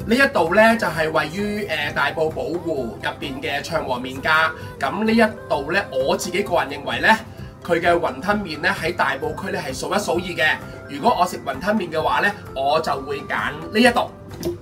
呢一度咧就係位於大埔寶湖入邊嘅暢和麵家。咁呢一度咧，我自己個人認為咧，佢嘅雲吞麵咧喺大埔區咧係數一數二嘅。如果我食雲吞麵嘅話咧，我就會揀呢一度。